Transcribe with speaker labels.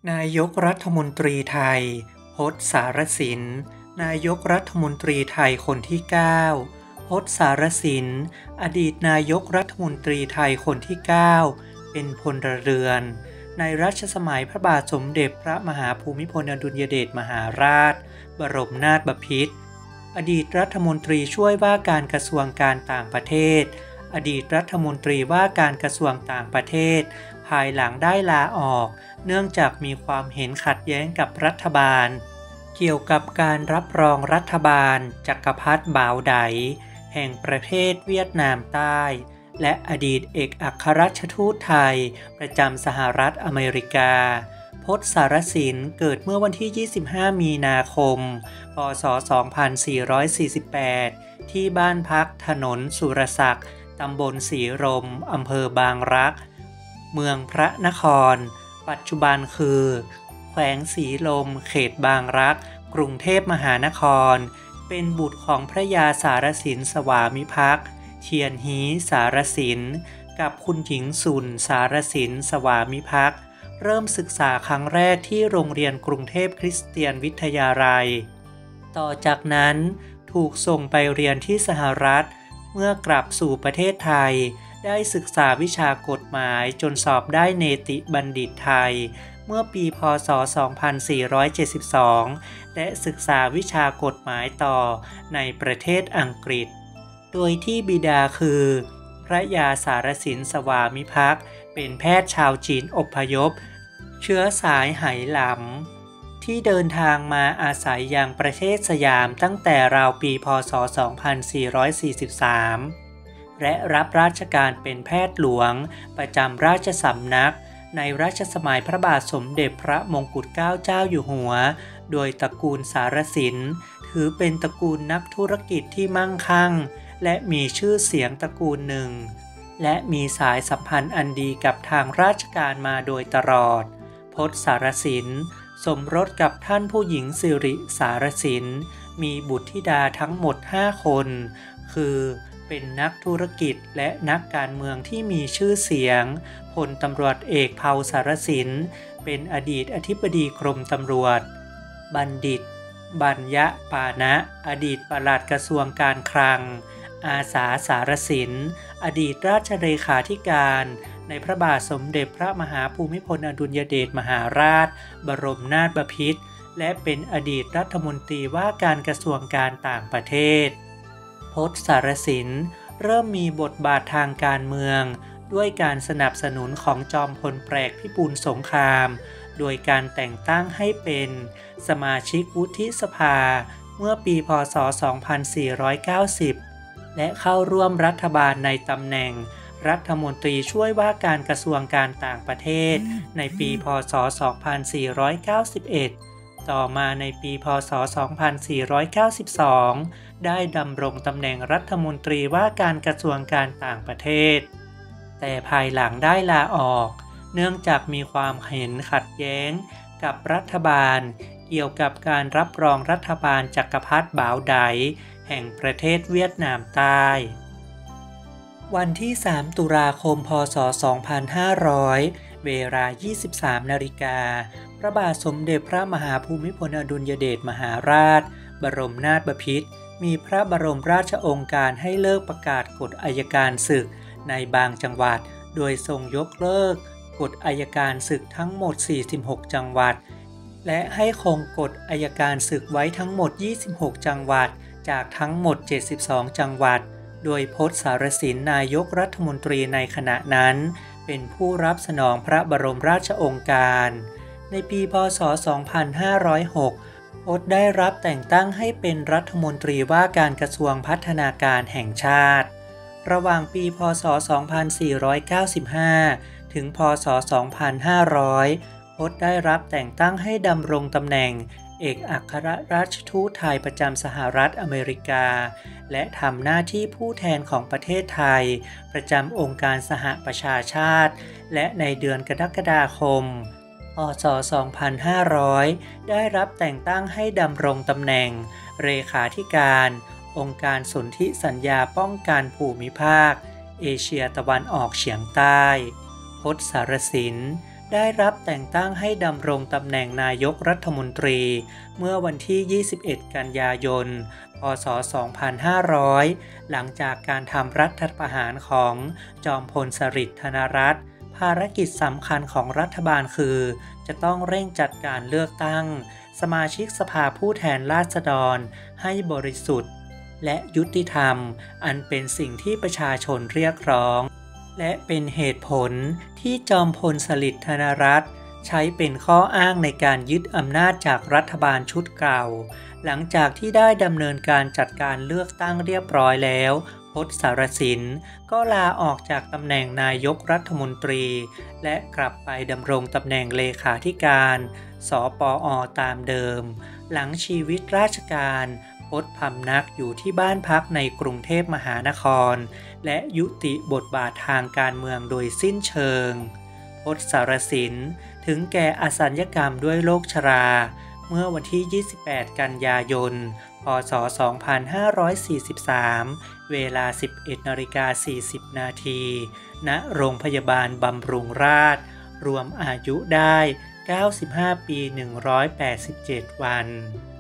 Speaker 1: นายกรัฐมนตรีไทยพจน์สารสินนายกรัฐมนตรีไทยคนที่9พจน์สารสินอดีตนายกรัฐมนตรีไทยคนที่9เป็นพลเรือนในรัชสมัยพระบาทสมเด็จพระมหาภูมิพลอดุลยเดชมหาราชบรมนาถบพิตรอดีตรัฐมนตรีช่วยว่าการกระทรวงการต่างประเทศอดีตรัฐมนตรีว่าการกระทรวงต่างประเทศภายหลังได้ลาออกเนื่องจากมีความเห็นขัดแย้งกับรัฐบาลเกี่ยวกับการรับรองรัฐบาลจักรพรรดิบ่าวไดแห่งประเทศเวียดนามใต้และอดีตเอกอัครราชทูตไทยประจำสหรัฐอเมริกาพจน์สารสินเกิดเมื่อวันที่ 25 มีนาคม พ.ศ. 2448 ที่บ้านพักถนนสุรศักดิ์ตำบลศรีลมอำเภอบางรักเมืองพระนครปัจจุบันคือแขวงศรีลมเขตบางรักกรุงเทพมหานครเป็นบุตรของพระยาสารสินสวามิภักดิ์เทียนฮีสารสินกับคุณหญิงสุนสารสินสวามิภักดิ์เริ่มศึกษาครั้งแรกที่โรงเรียนกรุงเทพคริสเตียนวิทยาลัยต่อจากนั้นถูกส่งไปเรียนที่สหรัฐเมื่อกลับสู่ประเทศไทยได้ศึกษาวิชากฎหมายจนสอบได้เนติบัณฑิตไทยเมื่อปีพ.ศ. 2472 และศึกษาวิชากฎหมายต่อในประเทศอังกฤษโดยที่บิดาคือพระยาสารสินสวามิภักดิ์เป็นแพทย์ชาวจีนอพยพเชื้อสายไหหลำที่เดินทางมาอาศัยยังประเทศสยามตั้งแต่ราวปีพ.ศ. 2443 และรับราชการเป็นแพทย์หลวงประจำราชสำนักในรัชสมัยพระบาทสมเด็จพระมงกุฎเกล้าเจ้าอยู่หัวโดยตระกูลสารสินถือเป็นตระกูลนักธุรกิจที่มั่งคั่งและมีชื่อเสียงตระกูลหนึ่งและมีสายสัมพันธ์อันดีกับทางราชการมาโดยตลอดพจน์สารสินสมรสกับท่านผู้หญิงสิริสารสินมีบุตรธิดาทั้งหมด5 คนคือเป็นนักธุรกิจและนักการเมืองที่มีชื่อเสียงพลตำรวจเอกเผ่าสารสินเป็นอดีตอธิบดีกรมตำรวจบัณฑิตบัญญปานะอดีตปลัดกระทรวงการคลังอาสาสารสินอดีตราชเลขาธิการในพระบาทสมเด็จพระมหาภูมิพลอดุลยเดชมหาราชบรมนาถบพิตรและเป็นอดีตรัฐมนตรีว่าการกระทรวงการต่างประเทศพจน์สารสินเริ่มมีบทบาททางการเมืองด้วยการสนับสนุนของจอมพลแปลกพิบูลสงครามโดยการแต่งตั้งให้เป็นสมาชิกวุฒิสภาเมื่อปีพ.ศ. 2490 และเข้าร่วมรัฐบาลในตำแหน่งรัฐมนตรีช่วยว่าการกระทรวงการต่างประเทศในปีพ.ศ. 2491 ต่อมาในปีพ.ศ. 2492 ได้ดำรงตำแหน่งรัฐมนตรีว่าการกระทรวงการต่างประเทศแต่ภายหลังได้ลาออกเนื่องจากมีความเห็นขัดแย้งกับรัฐบาลเกี่ยวกับการรับรองรัฐบาลจักรพรรดิบ่าวไดแห่งประเทศเวียดนามใต้วันที่ 3 ตุลาคม พ.ศ. 2500 เวลา 23 นาฬิกาพระบาทสมเด็จพระมหาภูมิพลอดุลยเดชมหาราชบรมนาถบพิตรมีพระบรมราชโองการให้เลิกประกาศกฎอัยการศึกในบางจังหวัดโดยทรงยกเลิกกฎอัยการศึกทั้งหมด 46 จังหวัดและให้คงกฎอัยการศึกไว้ทั้งหมด 26 จังหวัดจากทั้งหมด 72 จังหวัดโดยพจน์สารสินนายกรัฐมนตรีในขณะนั้นเป็นผู้รับสนองพระบรมราชโองการในปีพ.ศ. 2506 พจน์ได้รับแต่งตั้งให้เป็นรัฐมนตรีว่าการกระทรวงพัฒนาการแห่งชาติระหว่างปีพ.ศ. 2495 ถึงพ.ศ. 2500 พจน์ได้รับแต่งตั้งให้ดำรงตำแหน่งเอกอัครราชทูตไทยประจำสหรัฐอเมริกาและทำหน้าที่ผู้แทนของประเทศไทยประจำองค์การสหประชาชาติและในเดือนกรกฎาคม พ.ศ. 2500 ได้รับแต่งตั้งให้ดำรงตำแหน่งเลขาธิการองค์การสนธิสัญญาป้องกันภูมิภาคเอเชียตะวันออกเฉียงใต้พจน์สารสินได้รับแต่งตั้งให้ดำรงตำแหน่งนายกรัฐมนตรีเมื่อวันที่ 21 กันยายน พ.ศ. 2500 หลังจากการทำรัฐประหารของจอมพลสฤษดิ์ธนรัตน์ภารกิจสำคัญของรัฐบาลคือจะต้องเร่งจัดการเลือกตั้งสมาชิกสภาผู้แทนราษฎรให้บริสุทธิ์และยุติธรรมอันเป็นสิ่งที่ประชาชนเรียกร้องและเป็นเหตุผลที่จอมพลสฤษดิ์ธนรัตน์ใช้เป็นข้ออ้างในการยึดอำนาจจากรัฐบาลชุดเก่าหลังจากที่ได้ดำเนินการจัดการเลือกตั้งเรียบร้อยแล้วพจน์ สารสินก็ลาออกจากตำแหน่งนายกรัฐมนตรีและกลับไปดำรงตำแหน่งเลขาธิการสปอ.ตามเดิมหลังชีวิตราชการพจน์พำนักอยู่ที่บ้านพักในกรุงเทพมหานครและยุติบทบาททางการเมืองโดยสิ้นเชิงพจน์ สารสินถึงแก่อสัญกรรมด้วยโรคชราเมื่อวันที่ 28 กันยายน พ.ศ. 2543 เวลา 11:40 นาที ณ โรงพยาบาลบำรุงราษฎร์รวมอายุได้ 95 ปี 187 วัน